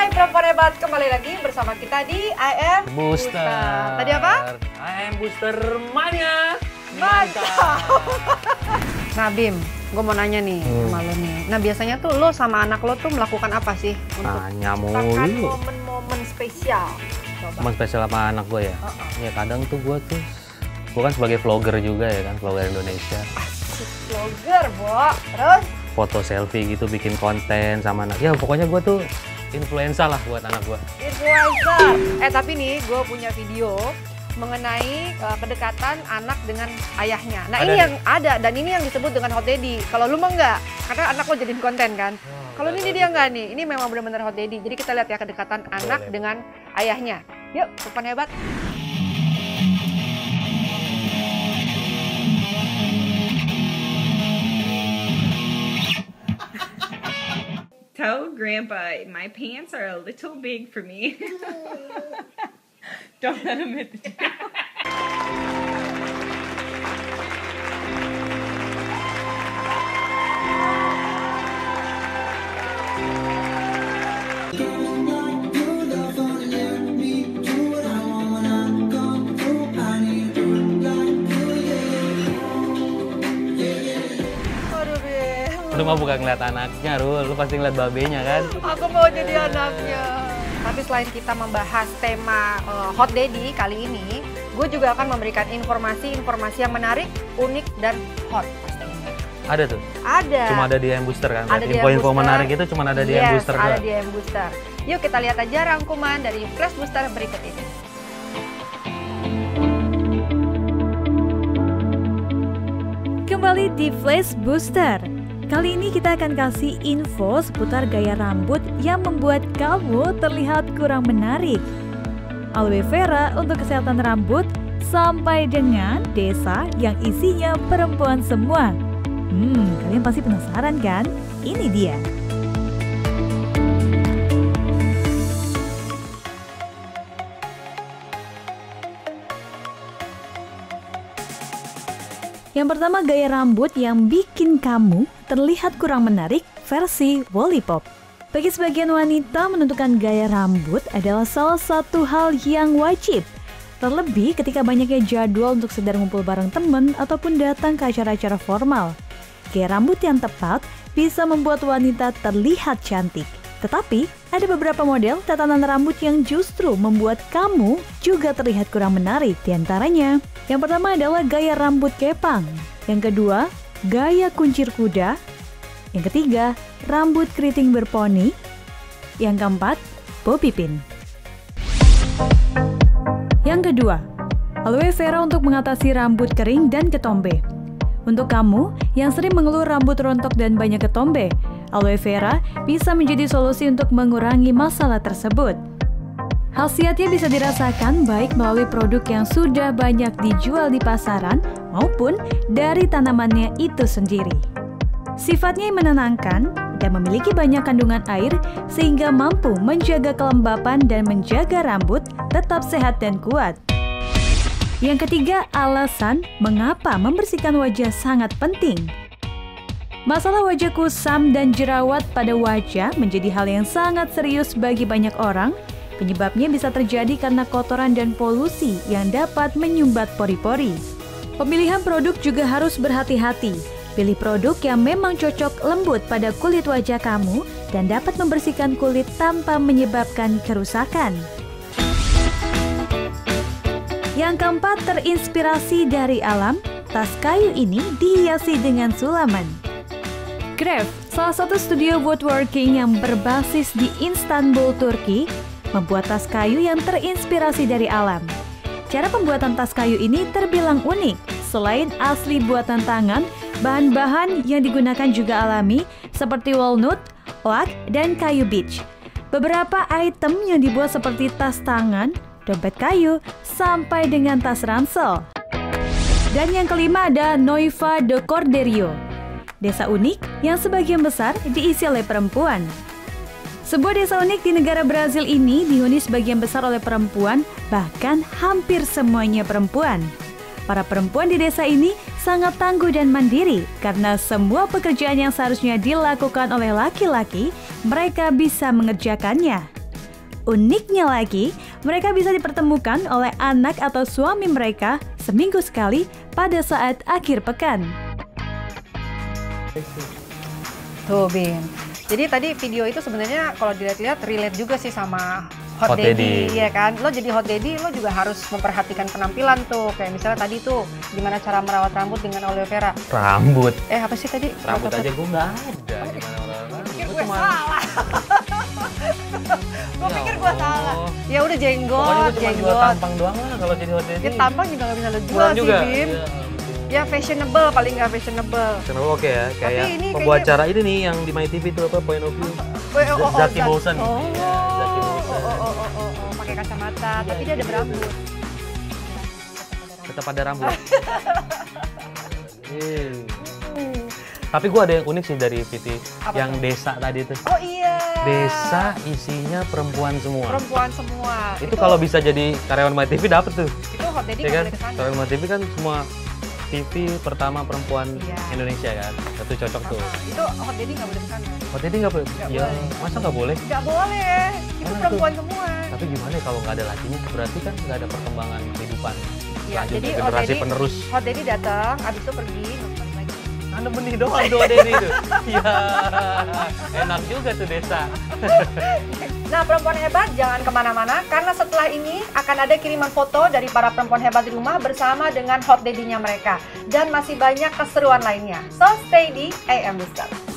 perempuan hebat, kembali lagi bersama kita di I Am Booster. Tadi apa? I Am Booster Mania. Mantap. Nah Bim, gue mau nanya nih sama lo nih. Nah biasanya tuh lo sama anak lo tuh melakukan apa sih untuk Tanya menciptakan mulu. momen-momen spesial? Coba. Momen spesial sama anak gue ya? Ya kadang tuh gue kan sebagai vlogger juga ya kan, vlogger Indonesia. Asik vlogger, Bo. Terus? Foto selfie gitu, bikin konten sama anak. Ya pokoknya gue tuh influencer lah buat anak gue. Influencer. Tapi nih gue punya video mengenai kedekatan anak dengan ayahnya. Nah ini yang ada dan ini yang disebut dengan hot daddy. Kalau lu mah enggak, karena anak lo jadiin konten kan. Kalau ini dia enggak nih, ini memang benar-benar hot daddy. Jadi kita lihat ya kedekatan anak dengan ayahnya. Yuk, perempuan hebat. Tell Grandpa my pants are a little big for me. Don't let him hit the table. Lu mah bukan ngeliat anaknya, Rul. Lu pasti ngeliat babenya kan? Aku mau jadi anaknya. Tapi selain kita membahas tema hot daddy kali ini, gue juga akan memberikan informasi-informasi yang menarik, unik, dan hot pastinya. Ada tuh? Ada. Cuma ada di I Am Booster kan? Ada di Info-info I Am Booster. menarik itu cuma ada di I Am Booster ada doang. di I Am Booster. Yuk kita lihat aja rangkuman dari Flash Booster berikut ini. Kembali di Flash Booster. Kali ini kita akan kasih info seputar gaya rambut yang membuat kamu terlihat kurang menarik. Aloe vera untuk kesehatan rambut, sampai dengan desa yang isinya perempuan semua. Kalian pasti penasaran kan? Ini dia. Yang pertama, gaya rambut yang bikin kamu terlihat kurang menarik versi Wollipop. Bagi sebagian wanita, menentukan gaya rambut adalah salah satu hal yang wajib. Terlebih ketika banyaknya jadwal untuk sekedar ngumpul bareng teman ataupun datang ke acara-acara formal. Gaya rambut yang tepat bisa membuat wanita terlihat cantik. Tetapi, ada beberapa model tatanan rambut yang justru membuat kamu juga terlihat kurang menarik. Di antaranya, yang pertama adalah gaya rambut kepang. Yang kedua, gaya kuncir kuda. Yang ketiga, rambut keriting berponi. Yang keempat, bobby pin. Yang kedua, aloe vera untuk mengatasi rambut kering dan ketombe. Untuk kamu yang sering mengeluh rambut rontok dan banyak ketombe, aloe vera bisa menjadi solusi untuk mengurangi masalah tersebut. Khasiatnya bisa dirasakan baik melalui produk yang sudah banyak dijual di pasaran maupun dari tanamannya itu sendiri. Sifatnya yang menenangkan dan memiliki banyak kandungan air sehingga mampu menjaga kelembapan dan menjaga rambut tetap sehat dan kuat. Yang ketiga, alasan mengapa membersihkan wajah sangat penting. Masalah wajah kusam dan jerawat pada wajah menjadi hal yang sangat serius bagi banyak orang. Penyebabnya bisa terjadi karena kotoran dan polusi yang dapat menyumbat pori-pori. Pemilihan produk juga harus berhati-hati. Pilih produk yang memang cocok lembut pada kulit wajah kamu dan dapat membersihkan kulit tanpa menyebabkan kerusakan. Yang keempat, terinspirasi dari alam, tas kayu ini dihiasi dengan sulaman. Graf, salah satu studio woodworking yang berbasis di Istanbul, Turki, membuat tas kayu yang terinspirasi dari alam. Cara pembuatan tas kayu ini terbilang unik. Selain asli buatan tangan, bahan-bahan yang digunakan juga alami seperti walnut, oak, dan kayu beech. Beberapa item yang dibuat seperti tas tangan, dompet kayu, sampai dengan tas ransel. Dan yang kelima ada Noiva de Cordeiro, desa unik yang sebagian besar diisi oleh perempuan. Sebuah desa unik di negara Brazil ini dihuni sebagian besar oleh perempuan, bahkan hampir semuanya perempuan. Para perempuan di desa ini sangat tangguh dan mandiri karena semua pekerjaan yang seharusnya dilakukan oleh laki-laki, mereka bisa mengerjakannya. Uniknya lagi, mereka bisa dipertemukan oleh anak atau suami mereka seminggu sekali pada saat akhir pekan. Tuh, Bin. Jadi tadi video itu sebenarnya kalau dilihat-lihat relate juga sih sama Hot Hot Daddy, Daddy. ya kan? Lo jadi Hot Daddy, lo juga harus memperhatikan penampilan tuh. Kayak misalnya tadi tuh, gimana cara merawat rambut dengan aloe vera. Rambut. Apa sih tadi? Rambut aja gue nggak ada. Gimana orang Pikir gue salah. Gue pikir gue salah. Ya udah jenggot, Pokoknya gue cuma jual jenggot. tampang doang lah kalau jadi Hot Daddy. Ya tampang juga nggak bisa lo jual Bulan sih, juga. Bim. Iya. Ya fashionable, paling nggak fashionable. Kenapa oke ya? Kayak ini pembuat kayaknya- acara ini nih yang di My TV itu apa? Point of View. Zaki Bousan. Oh, Iya, Zaki Bousan. pakai kacamata, tapi dia ada berambut. Tetap ada rambut. Tapi gue ada yang unik sih dari PT Apa yang tuh? desa tadi tuh. Oh iya. Desa isinya perempuan semua. Perempuan semua. Itu kalau bisa jadi karyawan My TV dapet tuh. itu Hot Daddy Ya nggak kan? boleh kesana. Karyawan My TV kan semua TV pertama perempuan Iya. Indonesia kan. Itu cocok tuh. Itu Hot Daddy nggak boleh kesana. Hot Daddy nggak boleh? Nggak Ya, boleh. masa nggak boleh? Nggak boleh. Itu Mana perempuan semua. Tapi gimana ya kalau nggak ada lakinya? Berarti kan nggak ada perkembangan kehidupan. Ya, Lanjut jadi ke Hot generasi Daddy- penerus. Hot Daddy datang, abis itu pergi nonton lagi. Anda benih doang tuh Daddy itu. Iya. Enak juga tuh desa. Nah, perempuan hebat jangan kemana-mana karena setelah ini akan ada kiriman foto dari para perempuan hebat di rumah bersama dengan Hot Daddy-nya mereka dan masih banyak keseruan lainnya. So stay di AM Booster.